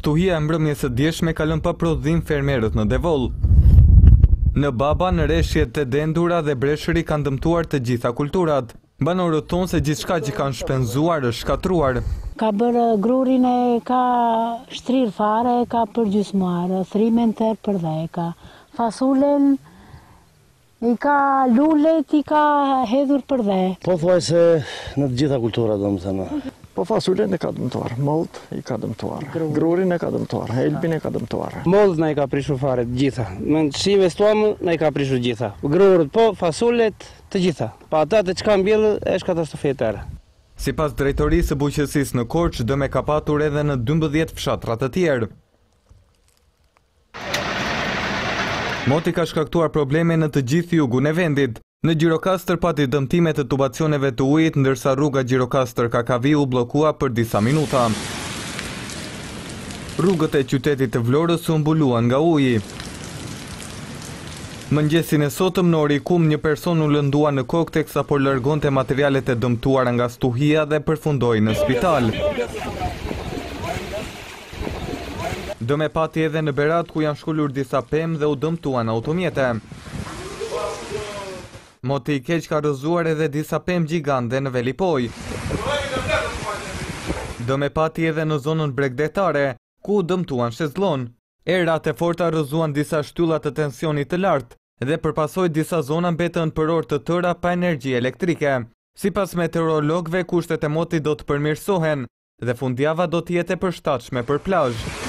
Shtuhia e mbrëmjes së dieshme ka lënë pa prodhim fermerët në Devoll. Në Baba, në rreshjet të dendura dhe breshëri kanë dëmtuar të gjitha kulturat. Banorët thonë se gjithçka që kanë shpenzuar është shkatruar. Ka bërë grurin e ka shtrirë fare, ka përgjysmuar, thrimen tërë për dhe, ka fasulen, i ka lulet, i ka hedhur për dhe. Po thuaj se në të gjitha kulturat, do më thënë. Po fasulen e ka dëmtuar, mollët i ka dëmtuar, grurin e ka dëmtuar, helbin e ka dëmtuar. Mollët na i ka prishur fare të gjitha, me shi investuam na i ka prishur gjitha. Grurët po, fasulet të gjitha, pa ata të çka mbjellë është katastrofë e tërë. Sipas drejtorisë së bujqësisë në Korçë, dëm e ka patur edhe në 12 fshatra të tjerë. Moti ka shkaktuar probleme në të gjithë jugun e vendit. Në Gjirokastër pati dëmtime të tubacioneve të ujit, ndërsa rruga Gjirokastër-Kakavi u bllokua për disa minuta. Rrugët e qytetit të Vlorës u mbuluan nga uji. Mëngjesin e sotëm në Orikum një person u lëndua në kokë teksa po largonte materialet e dëmtuara nga stuhia dhe përfundoi në spital. Dëm e pati edhe në Berat ku janë shkollur disa pemë dhe u dëmtuan automjete. Moti i keq ka rrëzuar edhe disa pemë gjigande në Velipoj. Dëm e pati edhe në zonën bregdetare, ku dëmtuan shezllon. Erat e forta rrëzuan disa shtylla të tensionit të lartë dhe përpasoj disa zona mbetën për orë të tëra pa energji elektrike. Sipas meteorologëve, kushtet e motit do të përmirësohen dhe fundjava do të jetë e përshtatshme për plazh.